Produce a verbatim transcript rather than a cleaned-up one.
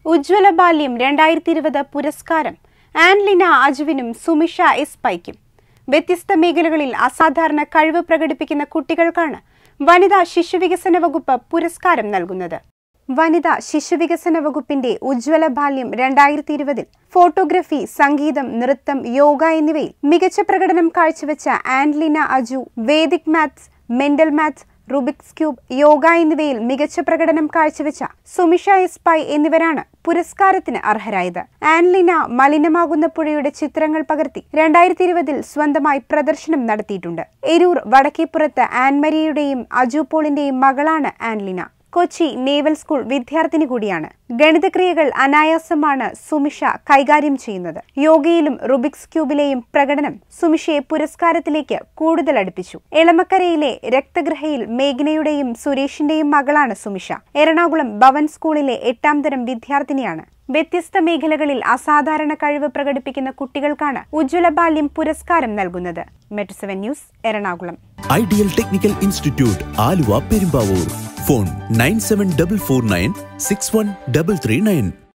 ഉജ്ജ്വല ബാല്യം രണ്ടായിരത്തി ഇരുപത് പുരസ്കാരം ആൻലിന അജുവിനും സുമിഷ എസ് പൈക്കും. വ്യത്യസ്ത മേഖലകളിൽ അസാധാരണ കഴിവ് പ്രകടിപ്പിക്കുന്ന കുട്ടികൾക്കാണ് വനിതാ ശിശുവികസന വകുപ്പ് പുരസ്കാരം നൽകുന്നത്. വനിതാ ശിശുവികസന വകുപ്പിന്റെ ഉജ്ജ്വല ബാല്യം രണ്ടായിരത്തി ഇരുപതിൽ ഫോട്ടോഗ്രഫി, സംഗീതം, നൃത്തം, യോഗ എന്നിവയിൽ മികച്ച പ്രകടനം കാഴ്ചവെച്ച Anlina Aju Vedic maths, mental maths, Rubik's cube, yoga എന്നിവയിൽ മികച്ച പ്രകടനം കാഴ്ചവെച്ച സുമിഷ എസ് പൈ എന്നിവരാണ് പുരസ്കാരത്തിന് അർഹരായത്. ആൻലിന മലിനമാകുന്ന പുഴയുടെ ചിത്രങ്ങൾ പകർത്തി രണ്ടായിരത്തി ഇരുപതിൽ സ്വന്തമായി പ്രദർശനം നടത്തിയിട്ടുണ്ട്. എരൂർ വടക്കേപ്പുറത്ത് ആൻമരിയുടെയും അജു പോളിന്റെയും മകളാണ് ആൻലിന. കൊച്ചി നേവൽ സ്കൂൾ വിദ്യാർത്ഥിനി കൂടിയാണ്. ഗണിതക്രിയകൾ അനായാസമാണ് സുമിഷ കൈകാര്യം ചെയ്യുന്നത്. യോഗയിലും റുബിക്സ് ക്യൂബിലെയും പ്രകടനം സുമിഷയെ പുരസ്കാരത്തിലേക്ക് കൂടുതൽ അടുപ്പിച്ചു. എളമക്കരയിലെ രക്തഗ്രഹയിൽ മേഘനയുടെയും സുരേഷിന്റെയും മകളാണ് സുമിഷ. എറണാകുളം ഭവൻ സ്കൂളിലെ എട്ടാം തരം വിദ്യാർത്ഥിനിയാണ്. വ്യത്യസ്ത മേഖലകളിൽ അസാധാരണ കഴിവ് പ്രകടിപ്പിക്കുന്ന കുട്ടികൾക്കാണ് ഉജ്ജ്വല ബാല്യം പുരസ്കാരം നൽകുന്നത്. Metro Seven News, Ernakulam. Ideal Technical Institute, Aluva, Perumbavoor. Phone nine seven double four nine six one double three nine.